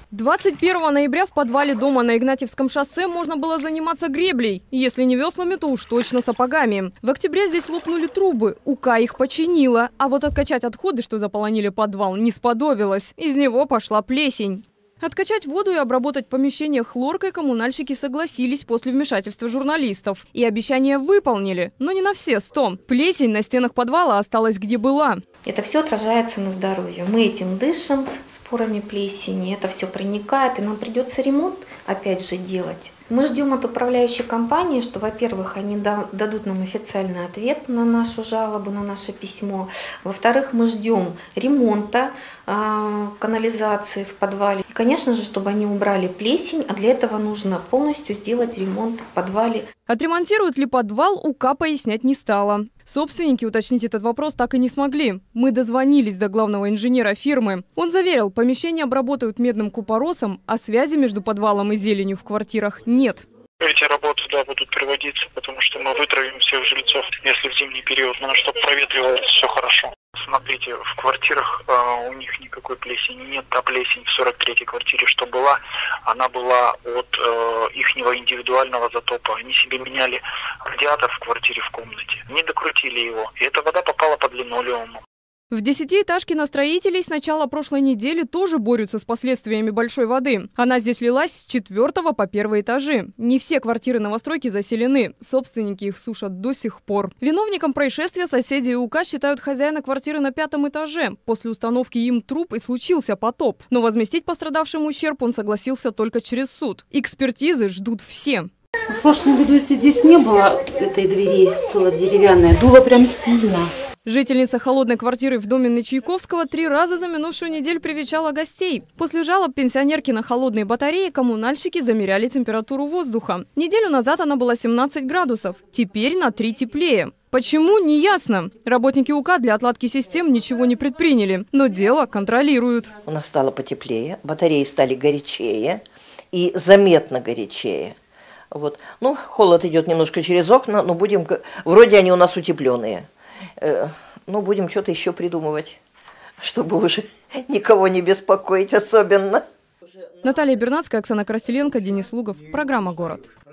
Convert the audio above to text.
21 ноября в подвале дома на Игнатьевском шоссе можно было заниматься греблей. Если не веслами, то уж точно сапогами. В октябре здесь лопнули трубы. УК их починила. А вот откачать отходы, что заполонили подвал, не сподобилось. Из него пошла плесень. Откачать воду и обработать помещение хлоркой коммунальщики согласились после вмешательства журналистов. И обещания выполнили, но не на все 100. Плесень на стенах подвала осталась где была. Это все отражается на здоровье. Мы этим дышим, спорами плесени, это все проникает, и нам придется ремонт опять же делать. Мы ждем от управляющей компании, что, во-первых, они дадут нам официальный ответ на нашу жалобу, на наше письмо. Во-вторых, мы ждем ремонта канализации в подвале. И, конечно же, чтобы они убрали плесень, а для этого нужно полностью сделать ремонт в подвале. Отремонтируют ли подвал, УК пояснять не стало. Собственники уточнить этот вопрос так и не смогли. Мы дозвонились до главного инженера фирмы. Он заверил, помещение обработают медным купоросом, а связи между подвалом и зеленью в квартирах нет. Эти работы, да, будут проводиться, потому что мы вытравим всех жильцов, если в зимний период, но чтобы проветривалось все хорошо. Смотрите, в квартирах у них никакой плесени нет. Та плесень в 43-й квартире, что была, она была от ихнего индивидуального затопа. Они себе меняли радиатор в квартире в комнате, не докрутили его, и эта вода попала под линолеум. В 10-этажке на строителей с начала прошлой недели тоже борются с последствиями большой воды. Она здесь лилась с 4 по 1 этажи. Не все квартиры новостройки заселены. Собственники их сушат до сих пор. Виновником происшествия соседи УК считают хозяина квартиры на 5 этаже. После установки им труб и случился потоп. Но возместить пострадавшим ущерб он согласился только через суд. Экспертизы ждут все. В прошлом году, если здесь не было этой двери, была деревянная, дуло прям сильно. Жительница холодной квартиры в доме на Чайковского 3 раза за минувшую неделю привечала гостей. После жалоб пенсионерки на холодные батареи коммунальщики замеряли температуру воздуха. Неделю назад она была 17 градусов, теперь на 3 теплее. Почему, не ясно. Работники УК для отладки систем ничего не предприняли, но дело контролируют. У нас стало потеплее, батареи стали горячее и заметно горячее. Вот. Ну, холод идет немножко через окна, но вроде они у нас утепленные. Ну, будем что-то еще придумывать, чтобы уже никого не беспокоить особенно. Наталья Бернацкая, Оксана Крастеленко, Денис Лугов. Программа «Город».